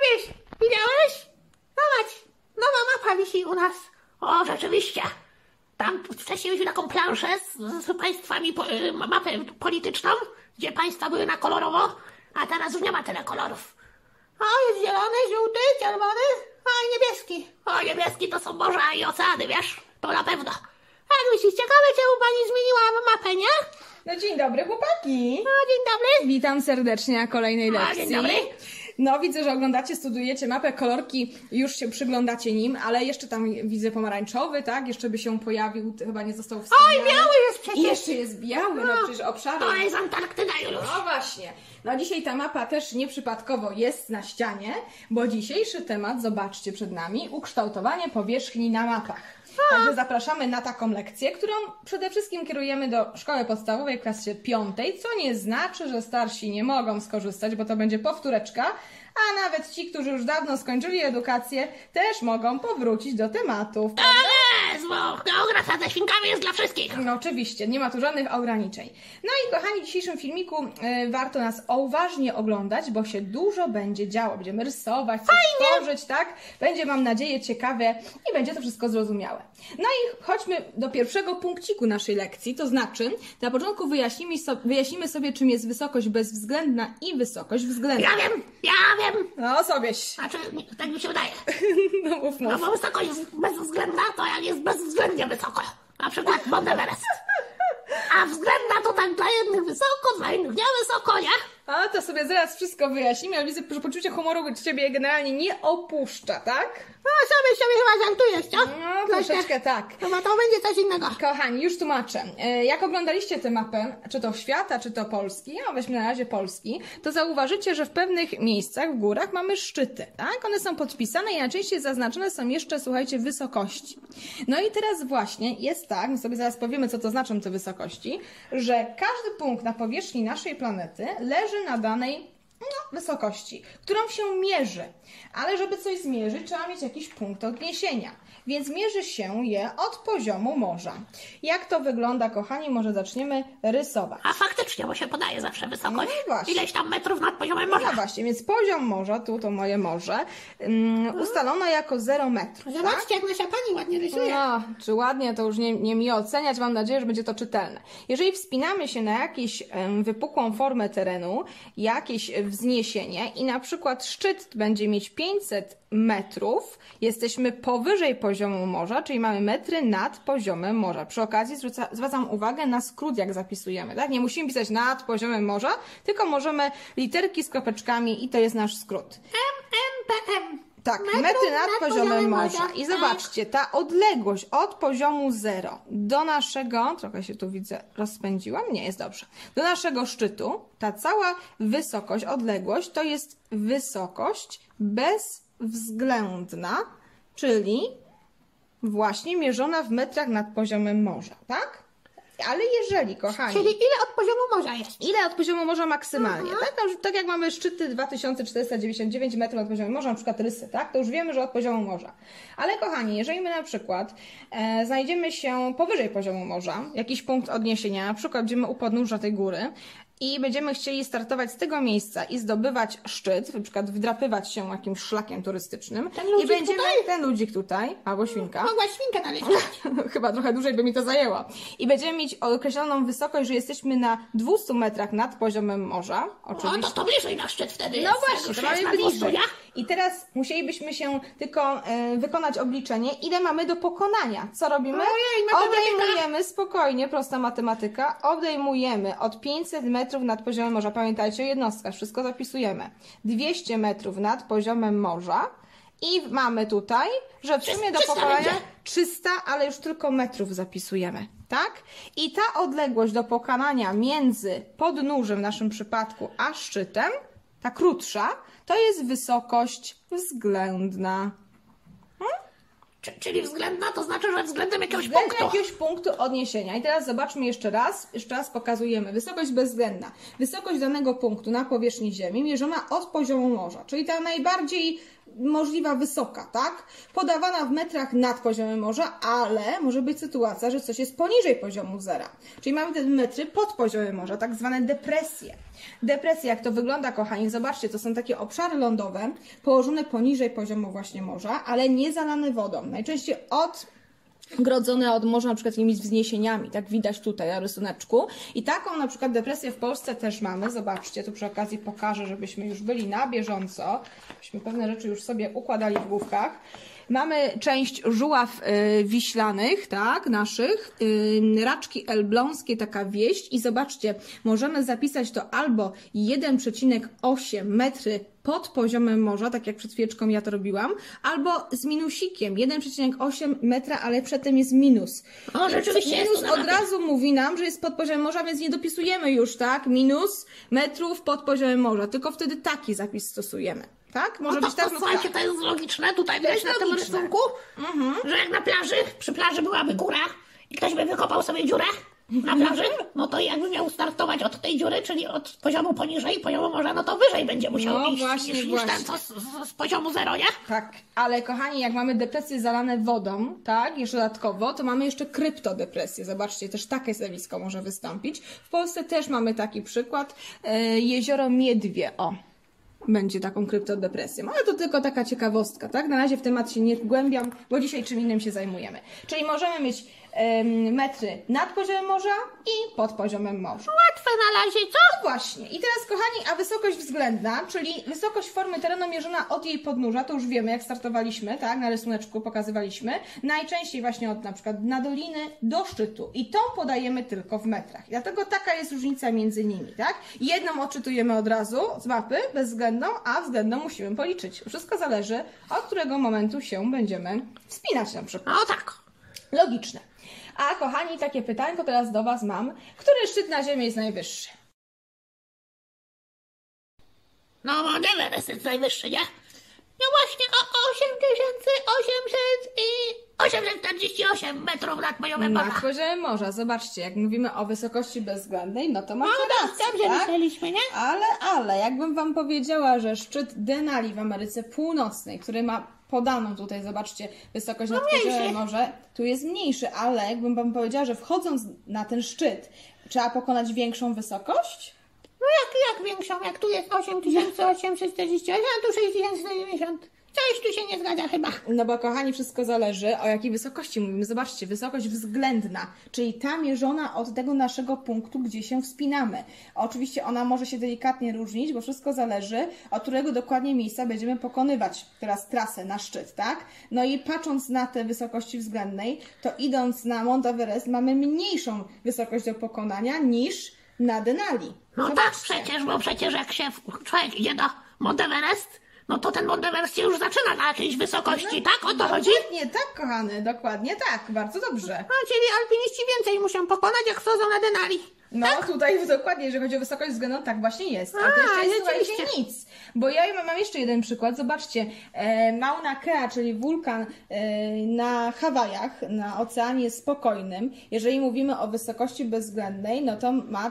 Babieś, widziałeś? Zobacz, nowa mapa wisi u nas. O, rzeczywiście. Tam wcześniej mieliśmy taką planszę z państwami, mapę polityczną, gdzie państwa były na kolorowo, a teraz już nie ma tyle kolorów. O, jest zielony, żółty, czerwony, a i niebieski. O, niebieski to są morza i oceany, wiesz? To na pewno. Jak myślisz, ciekawe, czemu pani zmieniła mapę, nie? No dzień dobry, chłopaki. O, dzień dobry. Witam serdecznie na kolejnej lekcji. Dzień dobry. No widzę, że oglądacie, studujecie mapę, kolorki, już się przyglądacie nim, ale jeszcze tam widzę pomarańczowy, tak? Jeszcze by się pojawił, chyba nie został wspomniany. Oj, biały jest przecież. I jeszcze jest biały, no przecież obszary. To jest Antarktyda, Juliusz. No właśnie. No dzisiaj ta mapa też nieprzypadkowo jest na ścianie, bo dzisiejszy temat, zobaczcie przed nami, ukształtowanie powierzchni na mapach. Także zapraszamy na taką lekcję, którą przede wszystkim kierujemy do szkoły podstawowej w klasie 5, co nie znaczy, że starsi nie mogą skorzystać, bo to będzie powtóreczka, a nawet ci, którzy już dawno skończyli edukację, też mogą powrócić do tematów. Ale bo geografia ze świnkami jest dla wszystkich. No oczywiście, nie ma tu żadnych ograniczeń. No i kochani, w dzisiejszym filmiku warto nas uważnie oglądać, bo się dużo będzie działo. Będziemy rysować, coś tworzyć, tak? Będzie, mam nadzieję, ciekawe i będzie to wszystko zrozumiałe. No i chodźmy do pierwszego punkciku naszej lekcji, to znaczy na początku wyjaśnimy sobie, czym jest wysokość bezwzględna i wysokość względna. Ja wiem. No sobieś. Znaczy, tak mi się wydaje. No mów. No bo wysokość bezwzględna to jak jest bezwzględnie wysoko. Na przykład Mount Everest. A względna to tak dla jednych wysoko, dla innych niewysoko, nie? A to sobie zaraz wszystko wyjaśnimy, ale widzę, że poczucie humoru Ciebie generalnie nie opuszcza, tak? No sobie chyba żartujesz, co? No troszeczkę tak. No bo to będzie coś innego. Kochani, już tłumaczę. Jak oglądaliście tę mapę, czy to świata, czy to Polski, no weźmy na razie Polski, to zauważycie, że w pewnych miejscach w górach mamy szczyty, tak? One są podpisane i najczęściej zaznaczone są jeszcze, słuchajcie, wysokości. No i teraz właśnie jest tak, my sobie zaraz powiemy, co to znaczą te wysokości, że każdy punkt na powierzchni naszej planety leży na danej wysokości, którą się mierzy. Ale żeby coś zmierzyć, trzeba mieć jakiś punkt odniesienia. Więc mierzy się je od poziomu morza. Jak to wygląda, kochani? Może zaczniemy rysować. A faktycznie, bo się podaje zawsze wysokość. No właśnie. Ileś tam metrów nad poziomem morza. No właśnie, więc poziom morza, tu to moje morze, ustalono jako 0 metrów. Zobaczcie, jak nasza pani ładnie rysuje. No, czy ładnie, to już nie mi oceniać. Mam nadzieję, że będzie to czytelne. Jeżeli wspinamy się na jakąś wypukłą formę terenu, jakieś wzniesienie i na przykład szczyt będzie mieć 500 metrów, jesteśmy powyżej poziomu morza, czyli mamy metry nad poziomem morza. Przy okazji zwracam uwagę na skrót, jak zapisujemy, tak? Nie musimy pisać nad poziomem morza, tylko możemy literki z kropeczkami i to jest nasz skrót. MPM. Tak, metry nad poziomem morza. I zobaczcie, ta odległość od poziomu 0 do naszego, trochę się tu widzę, rozpędziłam, nie, jest dobrze, do naszego szczytu, ta cała wysokość, odległość, to jest wysokość bezwzględna, czyli właśnie mierzona w metrach nad poziomem morza, tak? Ale jeżeli, kochani... Czyli ile od poziomu morza jest? Ile od poziomu morza maksymalnie, tak? Tak jak mamy szczyty 2499 metrów nad poziomem morza, na przykład rysy, tak? To już wiemy, że od poziomu morza. Ale kochani, jeżeli my na przykład znajdziemy się powyżej poziomu morza, jakiś punkt odniesienia, na przykład będziemy u podnóża tej góry, i będziemy chcieli startować z tego miejsca i zdobywać szczyt, na przykład wdrapywać się jakimś szlakiem turystycznym. Ten ludzik tutaj, albo świnka. Mogłaś świnkę narysowать. Chyba trochę dłużej by mi to zajęło. I będziemy mieć określoną wysokość, że jesteśmy na 200 metrach nad poziomem morza. Oczywiście. O, to bliżej na szczyt wtedy No jest. właśnie, to mamy bliżej. I teraz musielibyśmy się tylko wykonać obliczenie, ile mamy do pokonania. Co robimy? Ojej, odejmujemy, spokojnie, prosta matematyka, odejmujemy od 500 metrów nad poziomem morza. Pamiętajcie o jednostkach, wszystko zapisujemy. 200 metrów nad poziomem morza i mamy tutaj, że w sumie do 300 pokonania będzie? 300, ale już tylko metrów zapisujemy. Tak? I ta odległość do pokonania między podnóżem w naszym przypadku a szczytem, ta krótsza, to jest wysokość względna. Czyli względna, to znaczy, że względem jakiegoś Względem punktu. jakiegoś punktu odniesienia. I teraz zobaczmy jeszcze raz pokazujemy. Wysokość bezwzględna. Wysokość danego punktu na powierzchni Ziemi mierzona od poziomu morza, czyli ta najbardziej możliwa wysoka, tak? Podawana w metrach nad poziomem morza, ale może być sytuacja, że coś jest poniżej poziomu zera. Czyli mamy te metry pod poziomem morza, tak zwane depresje. Depresje, jak to wygląda, kochani, zobaczcie, to są takie obszary lądowe położone poniżej poziomu właśnie morza, ale nie zalane wodą. Najczęściej odgrodzone od morza na przykład jakimiś wzniesieniami, tak widać tutaj na rysuneczku. I taką na przykład depresję w Polsce też mamy. Zobaczcie, tu przy okazji pokażę, żebyśmy już byli na bieżąco, żebyśmy pewne rzeczy już sobie układali w główkach. Mamy część żuław wiślanych, tak, naszych, raczki elbląskie, taka wieść i zobaczcie, możemy zapisać to albo 1,8 metry pod poziomem morza, tak jak przed chwileczką ja to robiłam, albo z minusikiem, 1,8 metra, ale przedtem jest minus. O, rzeczywiście jest Minus to na od mapie. razu mówi nam, że jest pod poziomem morza, więc nie dopisujemy już, tak, minus metrów pod poziomem morza, tylko wtedy taki zapis stosujemy. Tak? Może No być to, tak to lub słuchajcie, tak. to jest logiczne, tutaj widać na tym logiczne. rysunku, że jak na plaży, przy plaży byłaby góra i ktoś by wykopał sobie dziurę na plaży, no to jakby miał startować od tej dziury, czyli od poziomu poniżej poziomu morza, no to wyżej będzie musiał No iść właśnie, niż właśnie. ten, co z poziomu zero, nie? Tak, ale kochani, jak mamy depresje zalane wodą, tak, jeszcze dodatkowo, to mamy jeszcze kryptodepresję. Zobaczcie, też takie zjawisko może wystąpić. W Polsce też mamy taki przykład, jezioro Miedwie, o. Będzie taką kryptodepresją, ale to tylko taka ciekawostka, tak? Na razie w temat się nie wgłębiam, bo dzisiaj czym innym się zajmujemy. Czyli możemy mieć metry nad poziomem morza i pod poziomem morza. Łatwe na razie, co? No właśnie. I teraz, kochani, a wysokość względna, czyli wysokość formy terenu mierzona od jej podnóża, to już wiemy, jak startowaliśmy, tak? Na rysuneczku pokazywaliśmy. Najczęściej właśnie od na przykład dna doliny do szczytu. I tą podajemy tylko w metrach. Dlatego taka jest różnica między nimi, tak? Jedną odczytujemy od razu z mapy, bezwzględną, a względną musimy policzyć. Wszystko zależy, od którego momentu się będziemy wspinać na przykład. No tak. Logiczne. A kochani, takie pytanko teraz do Was mam. Który szczyt na Ziemi jest najwyższy? No Mount Everest jest najwyższy, nie? No właśnie o 848 metrów nad poziomem Nad morza. poziomem morza. Zobaczcie, jak mówimy o wysokości bezwzględnej, no to macie rację, Dobrze tak? myśleliśmy, nie? Ale jakbym Wam powiedziała, że szczyt Denali w Ameryce Północnej, który ma podaną tutaj, zobaczcie, wysokość nad poziomem mniejszy. morza, tu jest mniejszy, ale jakbym Wam powiedziała, że wchodząc na ten szczyt, trzeba pokonać większą wysokość? No jak większą, jak tu jest 8848, a tu 6190. Coś tu się nie zgadza chyba. No bo kochani, wszystko zależy, o jakiej wysokości mówimy. Zobaczcie, wysokość względna, czyli ta mierzona od tego naszego punktu, gdzie się wspinamy. Oczywiście ona może się delikatnie różnić, bo wszystko zależy, od którego dokładnie miejsca będziemy pokonywać teraz trasę na szczyt, tak? No i patrząc na te wysokości względnej, to idąc na Mount Everest mamy mniejszą wysokość do pokonania niż na Denali. No Zobaczcie. tak przecież, bo przecież jak się człowiek idzie do Mount Everest, no to ten Mount Everest się już zaczyna na jakiejś wysokości, tak? O to chodzi? Dokładnie tak, kochany, dokładnie tak, bardzo dobrze. A, czyli alpiniści więcej muszą pokonać, jak wchodzą na Denali. No tutaj dokładnie, jeżeli chodzi o wysokość względną, tak właśnie jest. A, A to jeszcze jest, słuchajcie, rzeczywiście. nic. Bo ja mam jeszcze jeden przykład. Zobaczcie, Mauna Kea, czyli wulkan na Hawajach, na Oceanie Spokojnym. Jeżeli mówimy o wysokości bezwzględnej, no to ma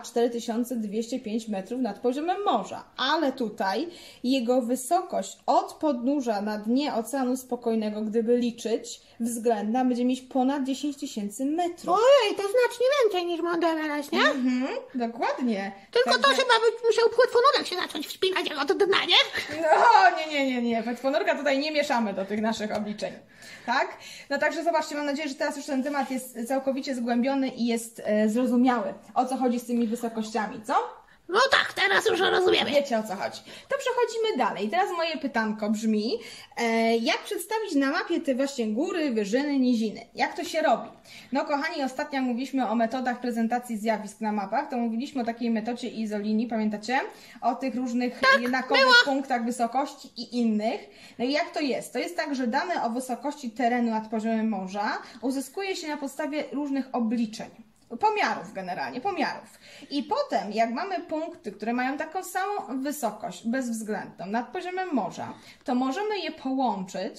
4205 metrów nad poziomem morza. Ale tutaj jego wysokość od podnóża na dnie Oceanu Spokojnego, gdyby liczyć, względna będzie mieć ponad 10 000 metrów. Ojej, to znacznie więcej niż Mount Everest, nie? Dokładnie. Tylko to Także- chyba by musiał płetwonurek się zacząć wspinać jak od dna, nie? No, nie. Płetwonurka tutaj nie mieszamy do tych naszych obliczeń. Tak? No także zobaczcie, mam nadzieję, że teraz już ten temat jest całkowicie zgłębiony i jest zrozumiały, o co chodzi z tymi wysokościami, co? No tak, teraz już rozumiemy. Wiecie, o co chodzi. To przechodzimy dalej. Teraz moje pytanko brzmi, jak przedstawić na mapie te właśnie góry, wyżyny, niziny? Jak to się robi? No kochani, ostatnio jak mówiliśmy o metodach prezentacji zjawisk na mapach, to mówiliśmy o takiej metodzie Isolini, pamiętacie? O tych różnych jednakowych punktach wysokości i innych. No i jak to jest? To jest tak, że dane o wysokości terenu nad poziomem morza uzyskuje się na podstawie różnych obliczeń. Pomiarów generalnie, pomiarów. I potem, jak mamy punkty, które mają taką samą wysokość, bezwzględną, nad poziomem morza, to możemy je połączyć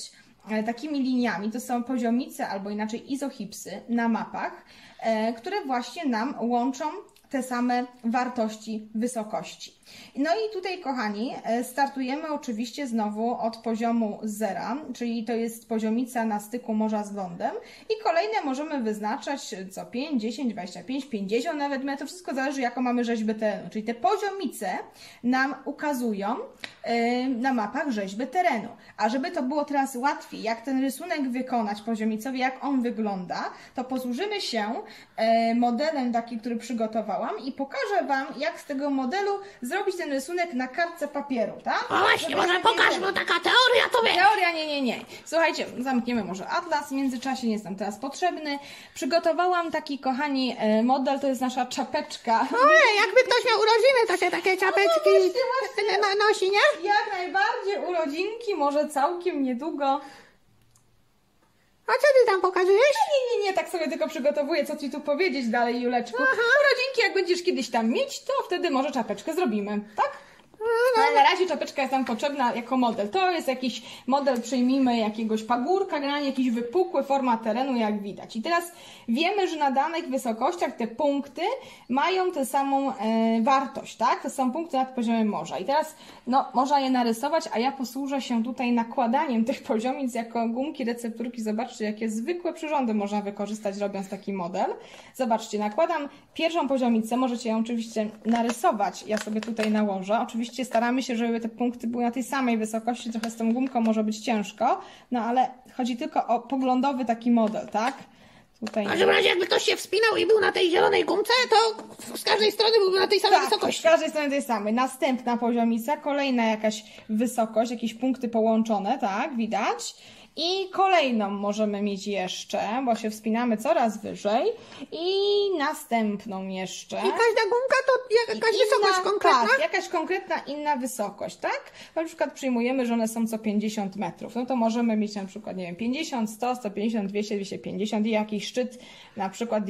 takimi liniami, to są poziomice albo inaczej izochipsy na mapach, które właśnie nam łączą te same wartości wysokości. No i tutaj, kochani, startujemy oczywiście znowu od poziomu 0, czyli to jest poziomica na styku morza z lądem i kolejne możemy wyznaczać co 5, 10, 25, 50 nawet metrów, wszystko zależy jaką mamy rzeźbę terenu, czyli te poziomice nam ukazują na mapach rzeźbę terenu. A żeby to było teraz łatwiej, jak ten rysunek wykonać poziomicowy, jak on wygląda, to posłużymy się modelem taki, który przygotowałam i pokażę Wam, jak z tego modelu zrobić ten rysunek na kartce papieru, tak? O właśnie, może pokaż, bo taka teoria to wie. Teoria, nie. Słuchajcie, zamkniemy może atlas, w międzyczasie nie jest nam teraz potrzebny. Przygotowałam taki, kochani, model, to jest nasza czapeczka. Ojej, jakby ktoś miał urodziny, to się takie czapeczki właśnie. nosi, nie? Jak najbardziej, urodzinki, może całkiem niedługo. A co ty tam pokazujesz? Nie, tak sobie tylko przygotowuję, co Ci tu powiedzieć dalej, Juleczku. Urodzinki, jak będziesz kiedyś tam mieć, to wtedy może czapeczkę zrobimy, tak? Ale na razie czapeczka jest nam potrzebna jako model. To jest jakiś model, przyjmijmy jakiegoś pagórka, generalnie jakiś wypukły, forma terenu, jak widać. I teraz wiemy, że na danych wysokościach te punkty mają tę samą wartość, tak? To są punkty nad poziomem morza. I teraz, no, można je narysować, a ja posłużę się tutaj nakładaniem tych poziomic jako gumki, recepturki. Zobaczcie, jakie zwykłe przyrządy można wykorzystać, robiąc taki model. Zobaczcie, nakładam pierwszą poziomicę, możecie ją oczywiście narysować. Ja sobie tutaj nałożę. Oczywiście staramy się, żeby te punkty były na tej samej wysokości, trochę z tą gumką może być ciężko, no ale chodzi tylko o poglądowy taki model, tak? Tutaj... W każdym razie, jakby ktoś się wspinał i był na tej zielonej gumce, to z każdej strony byłby na tej samej wysokości. Z każdej strony tej samej. Następna poziomica, kolejna jakaś wysokość, jakieś punkty połączone, tak? Widać. I kolejną możemy mieć jeszcze, bo się wspinamy coraz wyżej. I następną jeszcze. I każda gumka to jakaś wysokość konkretna? Tak, jakaś konkretna inna wysokość, tak? Na przykład przyjmujemy, że one są co 50 metrów. No to możemy mieć na przykład, nie wiem, 50, 100, 150, 200, 250 i jakiś szczyt, na przykład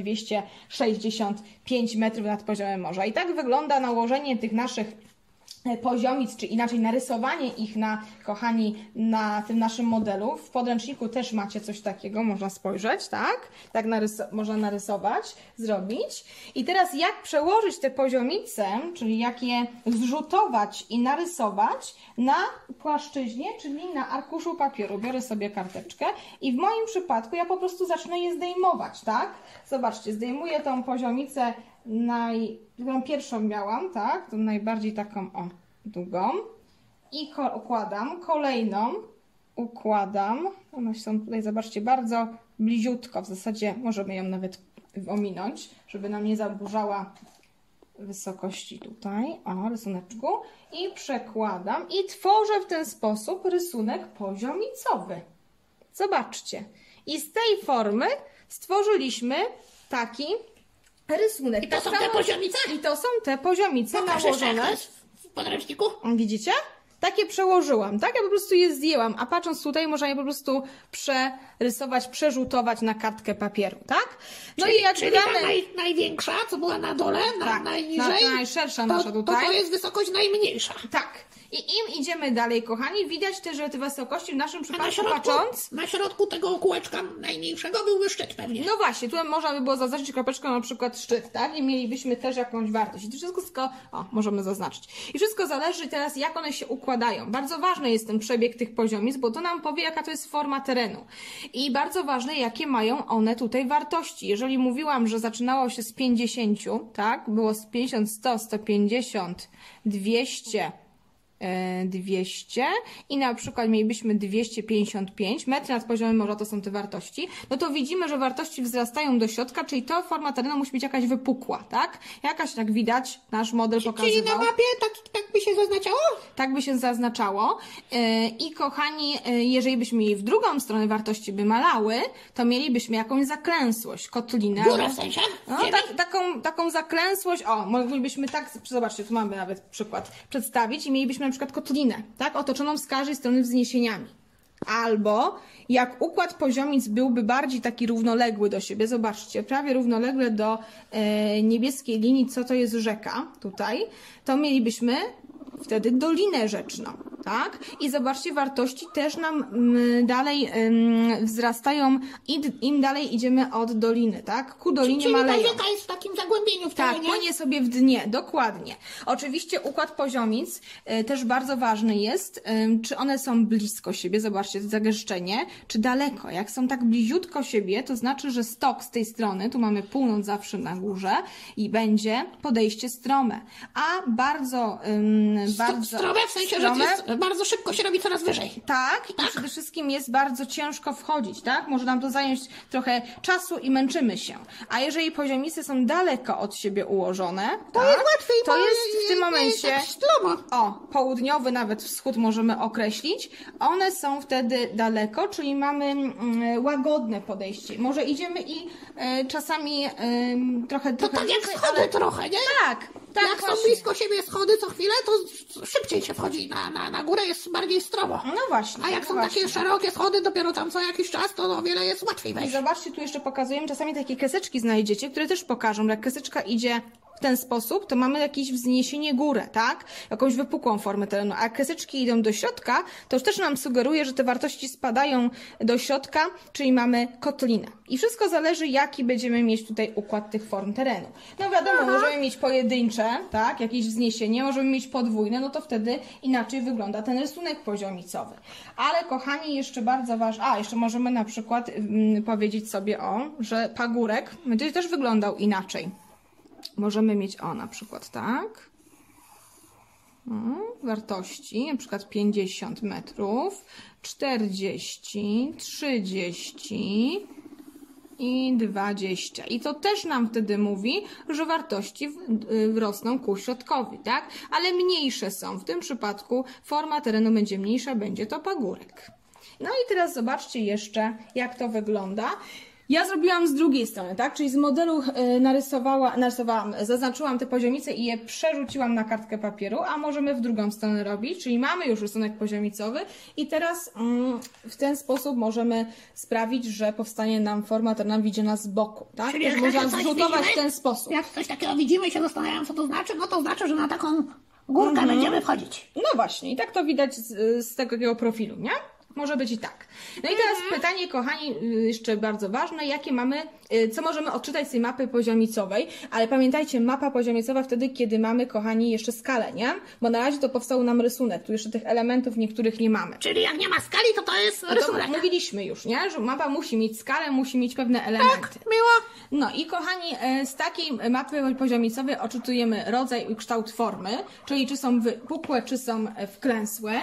265 metrów nad poziomem morza. I tak wygląda nałożenie tych naszych poziomic, czy inaczej narysowanie ich kochani, na tym naszym modelu. W podręczniku też macie coś takiego, można spojrzeć, tak? Tak można narysować, zrobić. I teraz jak przełożyć te poziomice, czyli jak je zrzutować i narysować na płaszczyźnie, czyli na arkuszu papieru. Biorę sobie karteczkę i w moim przypadku ja po prostu zacznę je zdejmować, tak? Zobaczcie, zdejmuję tą poziomicę którą pierwszą miałam, tak? Tą najbardziej taką, długą. I układam. Kolejną układam. One są tutaj, zobaczcie, bardzo bliziutko. W zasadzie możemy ją nawet ominąć, żeby nam nie zaburzała wysokości tutaj. Rysuneczku. I przekładam. I tworzę w ten sposób rysunek poziomicowy. Zobaczcie. I z tej formy stworzyliśmy taki rysunek. I to są te poziomice? I to są te poziomice nałożone. W podręczniku? Widzicie? Takie przełożyłam, tak? Ja po prostu je zdjęłam, a patrząc tutaj można je po prostu przerysować, przerzutować na kartkę papieru, tak? No czyli, i jak czyli ta największa, co była na dole, tak, najniżej, najszersza nasza tutaj. To jest wysokość najmniejsza. Tak. I im idziemy dalej, kochani, widać też, że te wysokości w naszym przypadku patrząc... Na środku tego kółeczka najmniejszego byłby szczyt pewnie. No właśnie, tu można by było zaznaczyć kropeczką na przykład szczyt, tak? I mielibyśmy też jakąś wartość. I to wszystko, możemy zaznaczyć. I wszystko zależy teraz, jak one się układają. Bardzo ważny jest ten przebieg tych poziomic, bo to nam powie, jaka to jest forma terenu. I bardzo ważne, jakie mają one tutaj wartości. Jeżeli mówiłam, że zaczynało się z 50, tak? Było z 50, 100, 150, 200... 200 i na przykład mielibyśmy 255 metry nad poziomem morza, to są te wartości, no to widzimy, że wartości wzrastają do środka, czyli to forma terenu musi być jakaś wypukła, tak? Jakaś, jak widać, nasz model pokazywał. Czyli na mapie tak by się zaznaczało? Tak by się zaznaczało. I kochani, jeżeli byśmy mieli w drugą stronę wartości by malały, to mielibyśmy jakąś zaklęsłość, kotlinę. Dziurę w sensie? No, taką zaklęsłość, moglibyśmy tak, zobaczcie, tu mamy nawet przykład, przedstawić i mielibyśmy na przykład kotlinę, tak, otoczoną z każdej strony wzniesieniami. Albo jak układ poziomic byłby bardziej taki równoległy do siebie, zobaczcie, prawie równolegle do niebieskiej linii, co to jest rzeka tutaj, to mielibyśmy wtedy dolinę rzeczną. tak? I zobaczcie, wartości też nam dalej wzrastają, im dalej idziemy od doliny, tak? Ku dolinie Czyli ta maleją. rzeka jest w takim zagłębieniu w Tak, terenie. płynie sobie w dnie, dokładnie. Oczywiście układ poziomic też bardzo ważny jest, czy one są blisko siebie, zobaczcie, zagęszczenie, czy daleko. Jak są tak bliziutko siebie, to znaczy, że stok z tej strony, tu mamy północ zawsze na górze i będzie podejście strome. A bardzo Strome w sensie, że to jest, bardzo szybko się robi coraz wyżej. tak, i przede wszystkim jest bardzo ciężko wchodzić, tak? Może nam to zająć trochę czasu i męczymy się. A jeżeli poziomice są daleko od siebie ułożone, To tak, jest łatwiej, to bo jest w tym jest momencie tak ślomo. południowy nawet wschód możemy określić. One są wtedy daleko, czyli mamy łagodne podejście. Może idziemy i czasami trochę To tak jak więcej, schody trochę, nie? Tak, Jak są właśnie. blisko siebie schody co chwilę, to szybciej się wchodzi na górę, jest bardziej stromo. No właśnie. A jak są no właśnie. takie szerokie schody, dopiero tam co jakiś czas, to o wiele jest łatwiej I wejść. zobaczcie, tu jeszcze pokazujemy, czasami takie keseczki znajdziecie, które też pokażą, jak keseczka idzie w ten sposób, to mamy jakieś wzniesienie górę, tak? Jakąś wypukłą formę terenu. A jak keseczki idą do środka, to już też nam sugeruje, że te wartości spadają do środka, czyli mamy kotlinę. I wszystko zależy, jaki będziemy mieć tutaj układ tych form terenu. No wiadomo, możemy mieć pojedyncze, tak? Jakieś wzniesienie, możemy mieć podwójne, no to wtedy inaczej wygląda ten rysunek poziomicowy. Ale kochani, jeszcze bardzo ważne, jeszcze możemy na przykład powiedzieć sobie że pagórek będzie też wyglądał inaczej. Możemy mieć na przykład tak. Wartości, na przykład 50 metrów, 40, 30 i 20. I to też nam wtedy mówi, że wartości rosną ku środkowi, tak? Ale mniejsze są. W tym przypadku forma terenu będzie mniejsza, będzie to pagórek. No i teraz zobaczcie jeszcze, jak to wygląda. Ja zrobiłam z drugiej strony, tak? Czyli z modelu zaznaczyłam te poziomice i je przerzuciłam na kartkę papieru, a możemy w drugą stronę robić, czyli mamy już rysunek poziomicowy i teraz w ten sposób możemy sprawić, że powstanie nam forma terenu widziana z boku, tak? Czyli Też jak można coś zrzutować w widzimy, ten sposób. Jak coś takiego widzimy i się zastanawiam, co to znaczy, no to znaczy, że na taką górkę będziemy wchodzić. No właśnie, i tak to widać z takiego profilu, nie? Może być i tak. No i teraz pytanie, kochani, jeszcze bardzo ważne, co możemy odczytać z tej mapy poziomicowej, ale pamiętajcie, mapa poziomicowa wtedy, kiedy mamy, kochani, jeszcze skalę, nie? Bo na razie to powstał nam rysunek, tu jeszcze tych elementów niektórych nie mamy. Czyli jak nie ma skali, to jest To rysunek. mówiliśmy już, nie? Że mapa musi mieć skalę, musi mieć pewne elementy. Tak, miło. No i kochani, z takiej mapy poziomicowej odczytujemy rodzaj i kształt formy, czyli czy są wypukłe, czy są wklęsłe.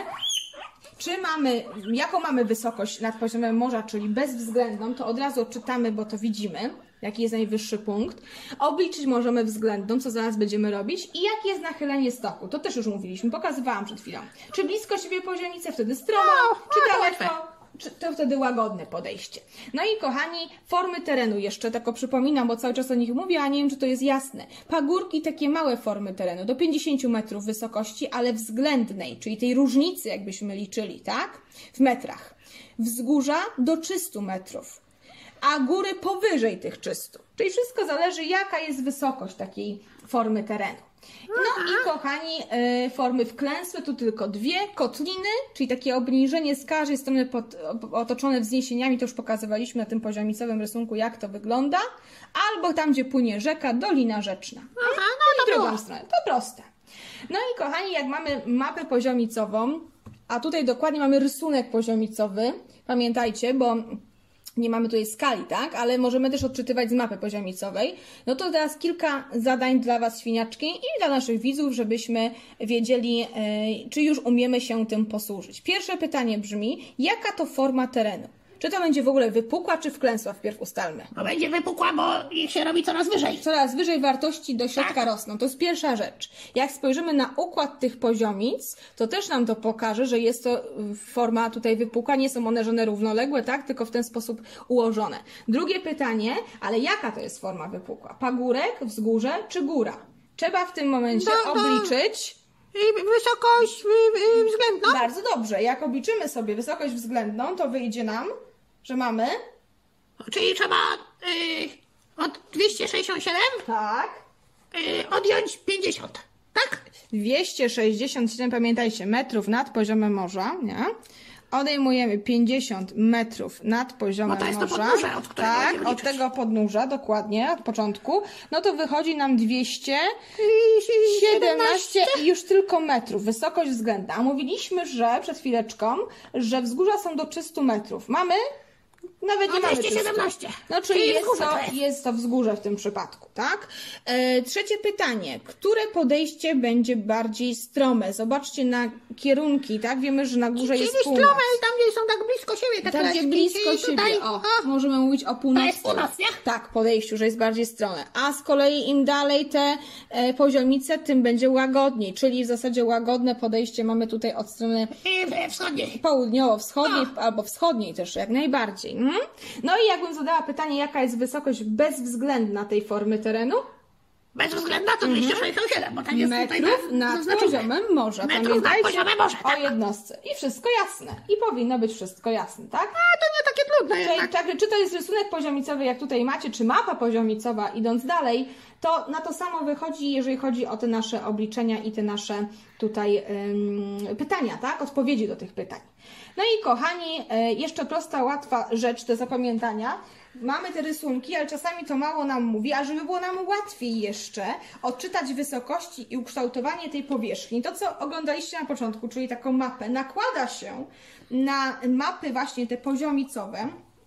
Jaką mamy wysokość nad poziomem morza, czyli bezwzględną, to od razu odczytamy, bo to widzimy, jaki jest najwyższy punkt. Obliczyć możemy względną, co zaraz będziemy robić. I jakie jest nachylenie stoku, to też już mówiliśmy, pokazywałam przed chwilą. Czy blisko siebie poziomice, wtedy stromo, czy daleko, to wtedy łagodne podejście. No i kochani, formy terenu jeszcze, tylko przypominam, bo cały czas o nich mówię, a nie wiem, czy to jest jasne. Pagórki, takie małe formy terenu, do 50 metrów wysokości, ale względnej, czyli tej różnicy, jakbyśmy liczyli, tak? W metrach. Wzgórza do 300 metrów, a góry powyżej tych 300. Czyli wszystko zależy, jaka jest wysokość takiej formy terenu. No i kochani, formy wklęsłe tu tylko dwie, kotliny, czyli takie obniżenie z każdej strony otoczone wzniesieniami, to już pokazywaliśmy na tym poziomicowym rysunku, jak to wygląda, albo tam, gdzie płynie rzeka, dolina rzeczna. Aha, no to I drugą było. stronę, to proste. No i kochani, jak mamy mapę poziomicową, a tutaj dokładnie mamy rysunek poziomicowy, pamiętajcie, bo nie mamy tutaj skali, tak? Ale możemy też odczytywać z mapy poziomicowej. No to teraz kilka zadań dla Was, świniaczki, i dla naszych widzów, żebyśmy wiedzieli, czy już umiemy się tym posłużyć. Pierwsze pytanie brzmi, jaka to forma terenu? Czy to będzie w ogóle wypukła, czy wklęsła? Wpierw ustalmy. No będzie wypukła, bo ich się robi coraz wyżej. Coraz wyżej wartości do środka rosną. To jest pierwsza rzecz. Jak spojrzymy na układ tych poziomic, to też nam to pokaże, że jest to forma tutaj wypukła. Nie są one żadne równoległe, tak? Tylko w ten sposób ułożone. Drugie pytanie, ale jaka to jest forma wypukła? Pagórek, wzgórze czy góra? Trzeba w tym momencie obliczyć. I wysokość względną? Bardzo dobrze. Jak obliczymy sobie wysokość względną, to wyjdzie nam, że mamy... Czyli trzeba od 267 Tak. odjąć 50. Tak? 267, pamiętajcie, metrów nad poziomem morza, nie? Odejmujemy 50 metrów nad poziomem No to jest to morza. podnóże, od którego tak, będziemy od liczyć. tego podnóża, dokładnie, od początku. No to wychodzi nam 217 i już tylko metrów, wysokość względna. A mówiliśmy, że przed chwileczką, że wzgórza są do 300 metrów. Mamy? Nawet nie mamy 217. 300. No czyli wzgórze to jest. jest to wzgórze w tym przypadku, tak? Trzecie pytanie. Które podejście będzie bardziej strome? Zobaczcie na kierunki, tak? Wiemy, że na górze jest Czyli północ. strome i tam, gdzie są tak blisko siebie, te Tak, gdzie kleszki, blisko czyli siebie. tutaj, O, możemy mówić o północy. To jest północ, nie? Tak, podejściu, że jest bardziej strome. A z kolei im dalej te poziomice, tym będzie łagodniej. Czyli w zasadzie łagodne podejście mamy tutaj od strony I wschodniej. południowo-wschodniej albo wschodniej też jak najbardziej. No i jakbym zadała pytanie, jaka jest wysokość bezwzględna tej formy terenu? Bezwzględna to 267, bo tak jest tutaj Metrów nad zaznaczone. poziomem morza. Metrów nad Pamiętajcie poziomem morza, o tak. jednostce. I wszystko jasne. I powinno być wszystko jasne, tak? A to nie takie trudne Czyli, jednak. tak, czy to jest rysunek poziomicowy, jak tutaj macie, czy mapa poziomicowa, idąc dalej, to na to samo wychodzi, jeżeli chodzi o te nasze obliczenia i te nasze tutaj pytania, tak? Odpowiedzi do tych pytań. No i kochani, jeszcze prosta, łatwa rzecz do zapamiętania. Mamy te rysunki, ale czasami to mało nam mówi, a żeby było nam łatwiej jeszcze odczytać wysokości i ukształtowanie tej powierzchni, to co oglądaliście na początku, czyli taką mapę, nakłada się na mapy właśnie te poziomicowe,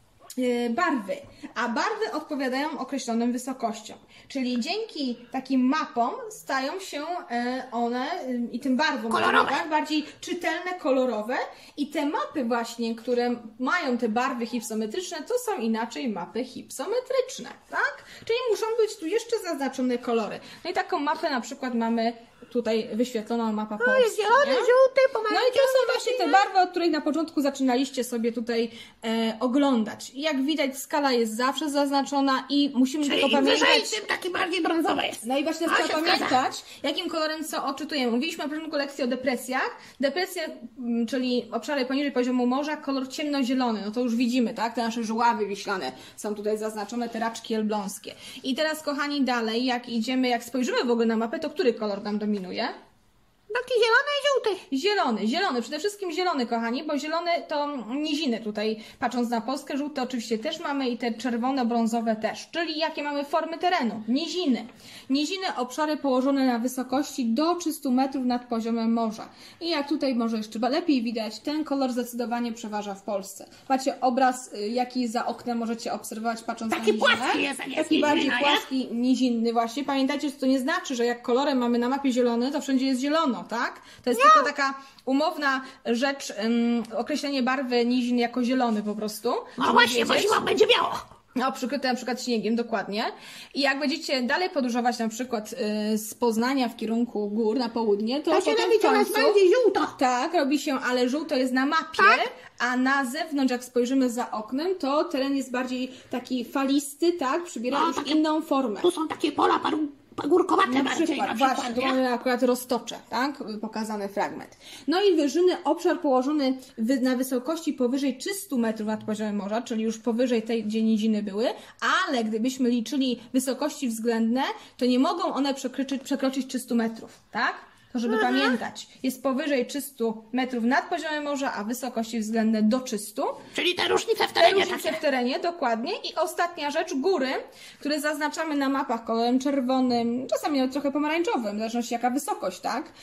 barwy, a barwy odpowiadają określonym wysokościom. Czyli dzięki takim mapom stają się one i tym barwom Kolorowe. tak, bardziej czytelne, kolorowe i te mapy właśnie, które mają te barwy hipsometryczne, to są inaczej mapy hipsometryczne, tak? Czyli muszą być tu jeszcze zaznaczone kolory. No i taką mapę na przykład mamy tutaj wyświetloną mapa Polski. No jest zielony, nie? żółty, No i pomarańczowy. to są właśnie te barwy, od których na początku zaczynaliście sobie tutaj oglądać. I jak widać, skala jest zawsze zaznaczona i musimy Czyli tylko im wyżej, pamiętać. tym taki bardziej brązowy jest. No i właśnie A, trzeba się zgadza. pamiętać, jakim kolorem co odczytujemy. Mówiliśmy na początku lekcji o depresjach. Depresje, czyli obszary poniżej poziomu morza, kolor ciemnozielony. No to już widzimy, tak? Te nasze żuławy wiślane są tutaj zaznaczone, te raczki elbląskie. I teraz, kochani, dalej, jak idziemy, jak spojrzymy w ogóle na mapę, to który kolor nam dominuje? Taki zielony i żółty. Zielony, przede wszystkim zielony, kochani, bo zielony to niziny tutaj, patrząc na Polskę, żółte oczywiście też mamy i te czerwone, brązowe też. Czyli jakie mamy formy terenu? Niziny. Niziny, obszary położone na wysokości do 300 metrów nad poziomem morza. I jak tutaj może jeszcze lepiej widać, ten kolor zdecydowanie przeważa w Polsce. Macie obraz, jaki za oknem możecie obserwować, patrząc Taki na nizinę. płaski jest, jak jest Taki bardziej nizina, nie? płaski, nizinny właśnie. Pamiętajcie, że to nie znaczy, że jak kolorem mamy na mapie zielony, to wszędzie jest zielono, tak? To jest tylko taka umowna rzecz, określenie barwy nizin jako zielony po prostu. No żeby właśnie, bo wiedzieć. zimą będzie biało. No, przykryte na przykład śniegiem, dokładnie. I jak będziecie dalej podróżować na przykład z Poznania w kierunku gór na południe, to To się potem robi w coraz końcu... bardziej żółto. Tak, robi się, ale żółto jest na mapie, Tak. a na zewnątrz, jak spojrzymy za oknem, to teren jest bardziej taki falisty, tak? Przybiera No, już takie- inną formę. Tu są takie pola pagórkowate Na bardziej przykład, na właśnie, tu nie? mamy akurat roztocze, tak? Pokazany fragment. No i wyżyny, obszar położony na wysokości powyżej 300 metrów nad poziomem morza, czyli już powyżej tej, gdzie niziny były, ale gdybyśmy liczyli wysokości względne, to nie mogą one przekroczyć 300 metrów, tak? To żeby pamiętać, jest powyżej 300 metrów nad poziomem morza, a wysokości względne do 300. Czyli te różnice w Te terenie różnice takie. w terenie, dokładnie. I ostatnia rzecz, góry, które zaznaczamy na mapach kolorem czerwonym, czasami nawet trochę pomarańczowym, w zależności jaka wysokość, tak?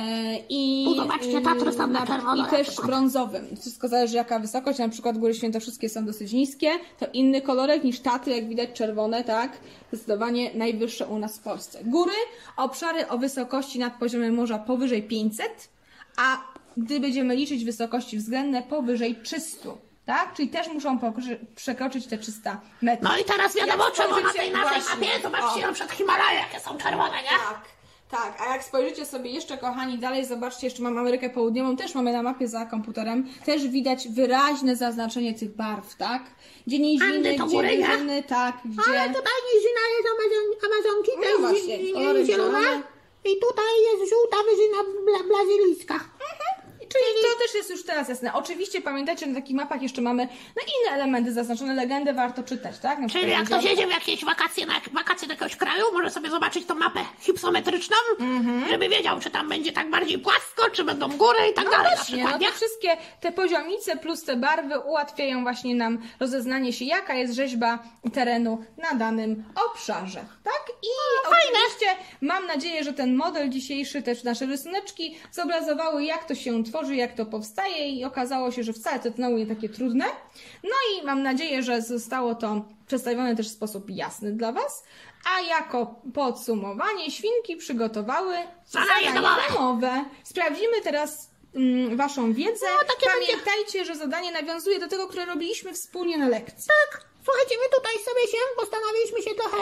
Tu zobaczcie, Tatry są na czerwono I na też przykład. brązowym. Wszystko zależy jaka wysokość, na przykład góry świętokrzyskie są dosyć niskie, to inny kolorek niż Tatry, jak widać czerwone, tak? Zdecydowanie najwyższe u nas w Polsce. Góry, obszary o wysokości nad poziomem morza powyżej 500, a gdy będziemy liczyć wysokości względne powyżej 300. Tak? Czyli też muszą przekroczyć te 300 metrów. No i teraz wiadomo, Jak czemu na spojrzycie- tej naszej właśnie. mapie, zobaczcie, O. na przykład Himalaje, jakie są czerwone, nie? Tak, tak. A jak spojrzycie sobie jeszcze, kochani, dalej, zobaczcie, jeszcze mam Amerykę Południową, też mamy na mapie za komputerem, też widać wyraźne zaznaczenie tych barw, tak? Gdzie niziny, Andy to gdzie góry, nie? wyżyny, tak, gdzie... Ale tutaj nizina jest Amazonki, No to właśnie, jest kolory zielona. zielone. I tutaj jest żółta wyżyna brazylijska. I Czyli to też jest już teraz jasne. Oczywiście pamiętajcie, że na takich mapach jeszcze mamy inne elementy zaznaczone, legendy warto czytać, tak? Czyli jak ktoś jedzie w jakieś wakacje do jakiegoś kraju, może sobie zobaczyć tą mapę hypsometryczną, żeby wiedział, czy tam będzie tak bardziej płasko, czy będą góry i tak dalej. Właśnie, te wszystkie te poziomice plus te barwy ułatwiają właśnie nam rozeznanie się, jaka jest rzeźba terenu na danym obszarze, tak? I oczywiście mam nadzieję, że ten model dzisiejszy, też nasze rysuneczki zobrazowały, jak to się tworzy, jak to powstaje i okazało się, że wcale to znowu nie takie trudne. No i mam nadzieję, że zostało to przedstawione też w sposób jasny dla Was. A jako podsumowanie świnki przygotowały zadanie domowe. Sprawdzimy teraz Waszą wiedzę. Pamiętajcie, że zadanie nawiązuje do tego, które robiliśmy wspólnie na lekcji. Tak, słuchajcie, my tutaj sobie postanowiliśmy się trochę,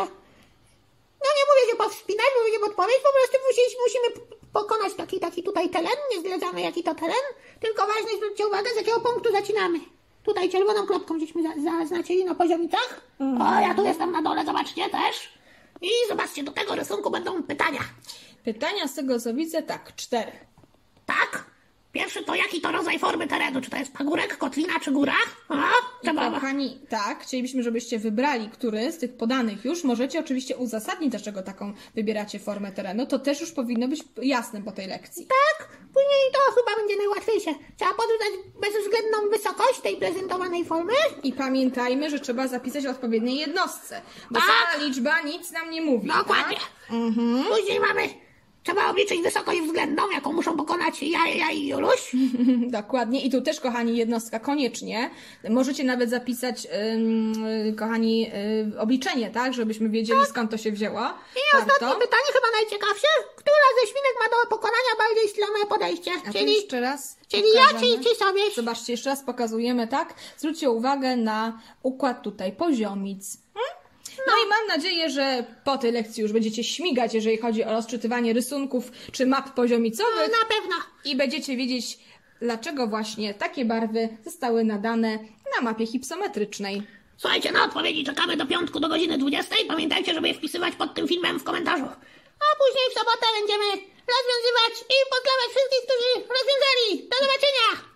no nie mówię, że powspinać, mówię, że podpowiedź, po prostu musimy pokonać taki tutaj teren, nie zdradzamy jaki to teren, tylko ważne, zwróćcie uwagę, z jakiego punktu zaczynamy. Tutaj czerwoną kropką żeśmy zaznaczyli na poziomicach. O, ja tu jestem na dole, zobaczcie też. I zobaczcie, do tego rysunku będą pytania. Pytania z tego co widzę, tak, 4. Tak? Pierwszy to jaki to rodzaj formy terenu? Czy to jest pagórek, kotlina czy góra? Kochani, tak, chcielibyśmy, żebyście wybrali, który z tych podanych już. Możecie oczywiście uzasadnić, dlaczego taką wybieracie formę terenu. To też już powinno być jasne po tej lekcji. Tak, później to chyba będzie najłatwiejsze. Trzeba podać bezwzględną wysokość tej prezentowanej formy. I pamiętajmy, że trzeba zapisać w odpowiedniej jednostce, bo sama liczba nic nam nie mówi. Dokładnie. Tak? Później trzeba obliczyć wysokość względną, jaką muszą pokonać ja i Juluś. Dokładnie. I tu też, kochani, jednostka koniecznie. Możecie nawet zapisać, kochani, obliczenie, tak? Żebyśmy wiedzieli, skąd to się wzięło. I ostatnie pytanie, chyba najciekawsze. Która ze świnek ma do pokonania bardziej strome podejście? Czyli jeszcze raz. Czyli ja, czy sobie? Zobaczcie, jeszcze raz pokazujemy, tak? Zwróćcie uwagę na układ tutaj poziomic. No i mam nadzieję, że po tej lekcji już będziecie śmigać, jeżeli chodzi o rozczytywanie rysunków czy map poziomicowych. No, na pewno. I będziecie wiedzieć, dlaczego właśnie takie barwy zostały nadane na mapie hypsometrycznej. Słuchajcie, na odpowiedzi czekamy do piątku do godziny 20. Pamiętajcie, żeby je wpisywać pod tym filmem w komentarzu. A później w sobotę będziemy rozwiązywać i pozdrawiać wszystkich, którzy rozwiązali. Do zobaczenia!